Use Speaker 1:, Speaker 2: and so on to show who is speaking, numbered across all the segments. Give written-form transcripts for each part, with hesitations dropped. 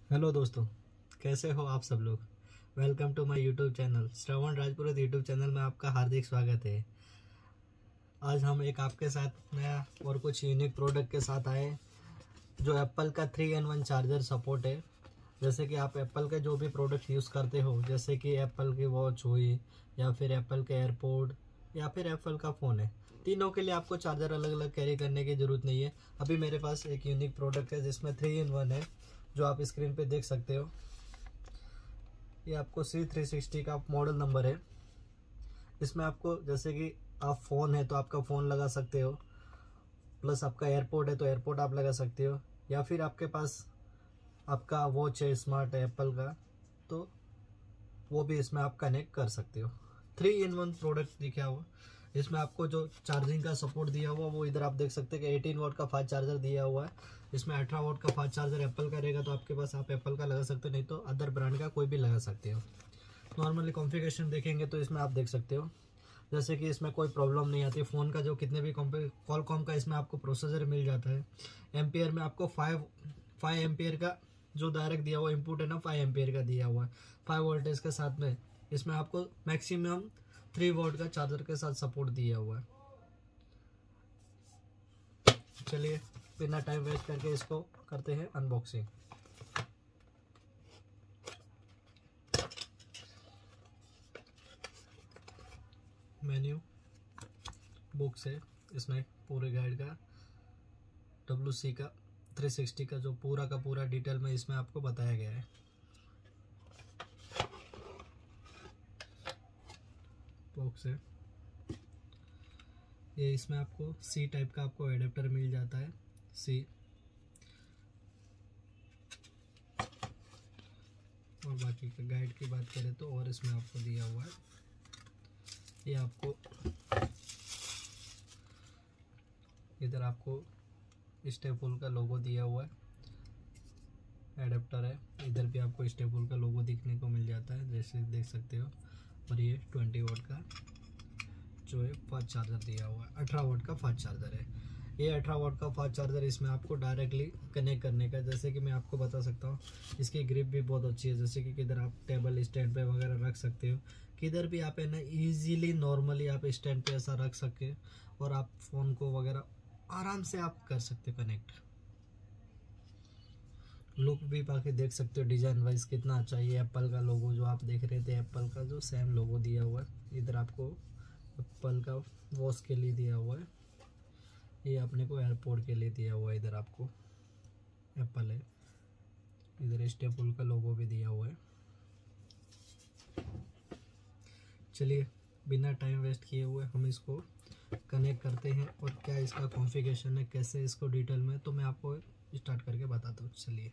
Speaker 1: Hello दोस्तों, कैसे हो आप सब लोग। Welcome to my YouTube channel Shravan Rajpurohit YouTube channel में आपका हार्दिक स्वागत है। आज हम एक आपके साथ नया और कुछ यूनिक प्रोडक्ट के साथ आए जो एप्पल का 3-in-1 चार्जर सपोर्ट है। जैसे कि आप एप्पल के जो भी प्रोडक्ट यूज़ करते हो, जैसे कि एप्पल की वॉच हुई या फिर एप्पल के एयरपोड या फिर एप्पल का फ़ोन है, तीनों के लिए आपको चार्जर अलग अलग कैरी करने की ज़रूरत नहीं है। अभी मेरे पास एक यूनिक प्रोडक्ट है जिसमें 3-in-1 है, जो आप स्क्रीन पे देख सकते हो। ये आपको C360 का मॉडल नंबर है। इसमें आपको जैसे कि आप फ़ोन है तो आपका फ़ोन लगा सकते हो, प्लस आपका एयरपोर्ट है तो एयरपोर्ट आप लगा सकते हो, या फिर आपके पास आपका वॉच है स्मार्ट है एप्पल का, तो वो भी इसमें आप कनेक्ट कर सकते हो। 3-in-1 प्रोडक्ट दिखा हुआ। इसमें आपको जो चार्जिंग का सपोर्ट दिया हुआ वो इधर आप देख सकते हैं कि 18 वाट का फास्ट चार्जर दिया हुआ है। इसमें 18 वाट का फास्ट चार्जर एप्पल का रहेगा तो आपके पास आप एप्पल का लगा सकते हो, नहीं तो अदर ब्रांड का कोई भी लगा सकते हो। नॉर्मली कॉन्फ़िगरेशन देखेंगे तो इसमें आप देख सकते हो जैसे कि इसमें कोई प्रॉब्लम नहीं आती। फ़ोन का जो कितने भी कॉलकॉम का इसमें आपको प्रोसेसर मिल जाता है। एम्पियर में आपको 5 एम्पियर का जो डायरेक्ट दिया हुआ इनपुट है ना, 5 एम्पियर का दिया हुआ है 5 वोल्टेज के साथ में। इसमें आपको मैक्सिमम 3 वोल्ट का चार्जर के साथ सपोर्ट दिया हुआ है। चलिए बिना टाइम वेस्ट करके इसको करते हैं अनबॉक्सिंग। मेन्यू बुक्स है, इसमें पूरे गाइड का WC का 360 का जो पूरा का पूरा डिटेल में इसमें आपको बताया गया है। बॉक्स है ये, इसमें आपको C टाइप का आपको एडेप्टर मिल जाता है। C और बाकी का गाइड की बात करें तो और इसमें आपको दिया हुआ है। ये आपको इधर आपको स्टेपल का लोगो दिया हुआ है, एडेप्टर है। इधर भी आपको स्टेपल का लोगो दिखने को मिल जाता है, जैसे देख सकते हो। और ये 20 वाट का जो है फास्ट चार्जर दिया हुआ है। 18 वाट का फास्ट चार्जर है ये। 18 वाट का फास्ट चार्जर इसमें आपको डायरेक्टली कनेक्ट करने का, जैसे कि मैं आपको बता सकता हूँ इसकी ग्रिप भी बहुत अच्छी है। जैसे कि किधर आप टेबल स्टैंड पे वगैरह रख सकते हो, किधर भी आप है ना ईजिली नॉर्मली आप स्टैंड पे ऐसा रख सके और आप फ़ोन को वगैरह आराम से आप कर सकते हो कनेक्ट। लुक भी बाकी देख सकते हो डिज़ाइन वाइज कितना अच्छा है। ये एप्पल का लोगो जो आप देख रहे थे, एप्पल का जो सेम लोगो दिया हुआ है। इधर आपको एप्पल का वॉच के लिए दिया हुआ है, ये अपने को एयरपोर्ट के लिए दिया हुआ है। इधर आपको एप्पल है, इधर स्टेपल का लोगो भी दिया हुआ है। चलिए बिना टाइम वेस्ट किए हुए हम इसको कनेक्ट करते हैं और क्या इसका कॉन्फ़िगरेशन है, कैसे इसको डिटेल में, तो मैं आपको स्टार्ट करके बताता हूँ। चलिए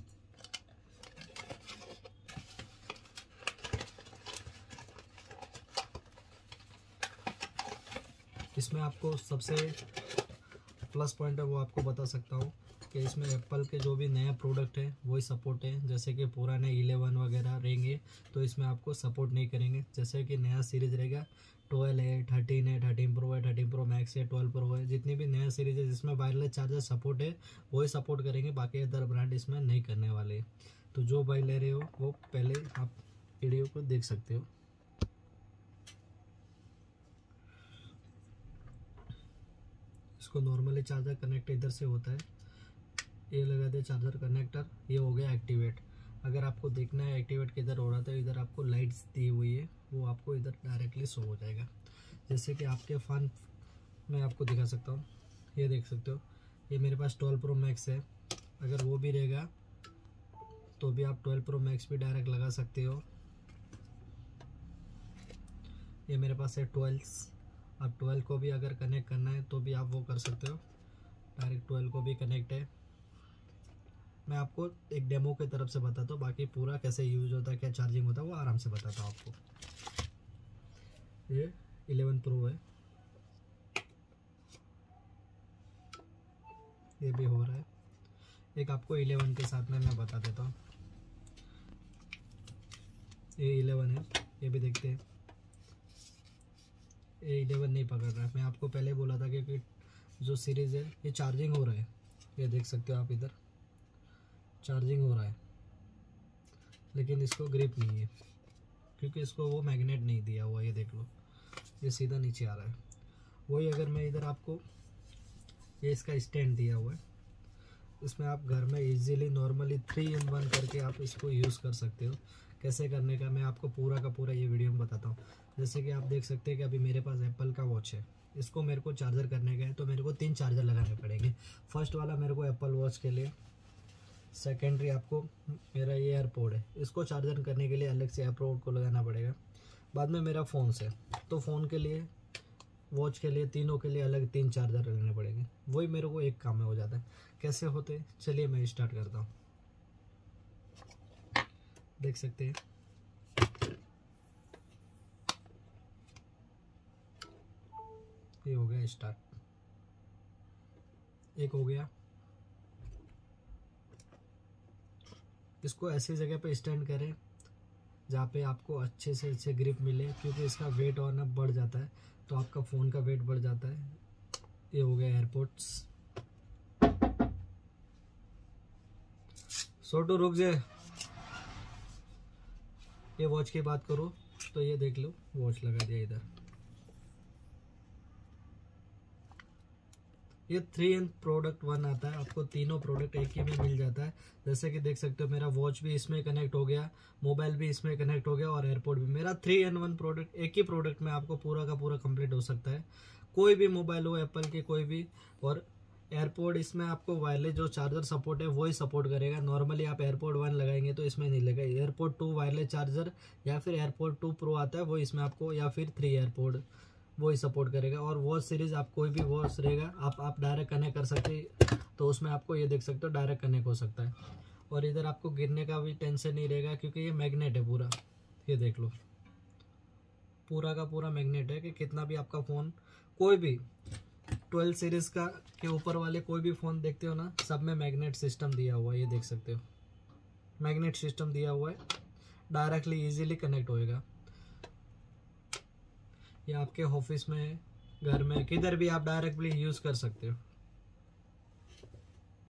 Speaker 1: इसमें आपको सबसे प्लस पॉइंट है वो आपको बता सकता हूँ कि इसमें एप्पल के जो भी नया प्रोडक्ट है वही सपोर्ट है। जैसे कि पुराने 11 वगैरह रहेंगे तो इसमें आपको सपोर्ट नहीं करेंगे। जैसे कि नया सीरीज़ रहेगा 12 है, 13 है, 13 प्रो है, 13 प्रो मैक्स है, 12 प्रो है, जितनी भी नया सीरीज़ है जिसमें वायरलेस चार्जर सपोर्ट है वही सपोर्ट करेंगे, बाकी अदर ब्रांड इसमें नहीं करने वाले। तो जो भाई ले रहे हो वो पहले आप वीडियो को देख सकते हो। इसको नॉर्मली चार्जर कनेक्ट इधर से होता है, ये लगा दे चार्जर कनेक्टर, ये हो गया एक्टिवेट। अगर आपको देखना है एक्टिवेट किधर हो रहा था, इधर आपको लाइट्स दी हुई है वो आपको इधर डायरेक्टली शो हो जाएगा। जैसे कि आपके फ़ोन में आपको दिखा सकता हूँ, ये देख सकते हो। ये मेरे पास 12 प्रो मैक्स है, अगर वो भी रहेगा तो भी आप 12 प्रो मैक्स भी डायरेक्ट लगा सकते हो। ये मेरे पास है 12, आप 12 को भी अगर कनेक्ट करना है तो भी आप वो कर सकते हो, डायरेक्ट 12 को भी कनेक्ट है। मैं आपको एक डेमो की तरफ से बताता हूँ, बाकी पूरा कैसे यूज होता है, क्या चार्जिंग होता है वो आराम से बताता हूँ आपको। ये 11 प्रो है, ये भी हो रहा है। एक आपको 11 के साथ में मैं बता देता हूँ, ये 11 है, ये भी देखते हैं। ये 11 नहीं पकड़ रहा है, मैं आपको पहले बोला था कि जो सीरीज़ है ये चार्जिंग हो रहा है। ये देख सकते हो आप, इधर चार्जिंग हो रहा है। लेकिन इसको ग्रिप नहीं है क्योंकि इसको वो मैग्नेट नहीं दिया हुआ। ये देख लो, ये सीधा नीचे आ रहा है। वही अगर मैं इधर आपको, ये इसका स्टैंड दिया हुआ है, इसमें आप घर में इजीली नॉर्मली 3-in-1 करके आप इसको यूज़ कर सकते हो। कैसे करने का मैं आपको पूरा का पूरा ये वीडियो में बताता हूँ। जैसे कि आप देख सकते हैं कि अभी मेरे पास एप्पल का वॉच है, इसको मेरे को चार्जर करने का है तो मेरे को 3 चार्जर लगाने पड़ेंगे। फर्स्ट वाला मेरे को एप्पल वॉच के लिए, सेकेंडरी आपको मेरा ये एयरपोर्ट है, इसको चार्जर करने के लिए अलग से एयरपोर्ट को लगाना पड़ेगा। बाद में मेरा फ़ोन से, तो फ़ोन के लिए, वॉच के लिए, तीनों के लिए अलग 3 चार्जर लेने पड़ेंगे। वही मेरे को एक काम में हो जाता है। कैसे होते, चलिए मैं स्टार्ट करता हूँ। देख सकते हैं ये हो गया स्टार्ट, एक हो गया। इसको ऐसी जगह पे स्टैंड करें जहाँ पे आपको अच्छे से अच्छे ग्रिप मिले, क्योंकि इसका वेट और ना बढ़ जाता है तो आपका फ़ोन का वेट बढ़ जाता है। ये हो गया एयरपोर्ट्स। छोटू रुक जाए। ये वॉच की बात करूँ तो ये देख लो, वॉच लगा दिया इधर। ये 3 प्रोडक्ट 1 आता है, आपको तीनों प्रोडक्ट एक ही में मिल जाता है। जैसे कि देख सकते हो मेरा वॉच भी इसमें कनेक्ट हो गया, मोबाइल भी इसमें कनेक्ट हो गया और एयरपोर्ट भी। मेरा 3-in-1 प्रोडक्ट, एक ही प्रोडक्ट में आपको पूरा का पूरा कंप्लीट हो सकता है। कोई भी मोबाइल हो एप्पल के, कोई भी। और एयरपोर्ट इसमें आपको वायरलेस जो चार्जर सपोर्ट है वही सपोर्ट करेगा। नॉर्मली आप एयरपोर्ट 1 लगाएंगे तो इसमें नहीं लगेगा। एयरपोर्ट 2 वायरलेस चार्जर या फिर एयरपोर्ट 2 प्रो आता है वो इसमें आपको, या फिर 3 एयरपोर्ट वही सपोर्ट करेगा। और वॉच सीरीज़ आप कोई भी वॉच रहेगा आप डायरेक्ट कनेक्ट कर सकते, तो उसमें आपको ये देख सकते हो डायरेक्ट कनेक्ट हो सकता है। और इधर आपको गिरने का भी टेंशन नहीं रहेगा क्योंकि ये मैग्नेट है पूरा। ये देख लो, पूरा का पूरा मैग्नेट है कि कितना भी आपका फ़ोन, कोई भी 12 सीरीज़ का के ऊपर वाले कोई भी फ़ोन देखते हो ना, सब में मैग्नेट सिस्टम दिया हुआ है। ये देख सकते हो मैग्नेट सिस्टम दिया हुआ है, डायरेक्टली इजीली कनेक्ट होएगा। ये आपके ऑफिस में, घर में, किधर भी आप डायरेक्टली यूज़ कर सकते हो।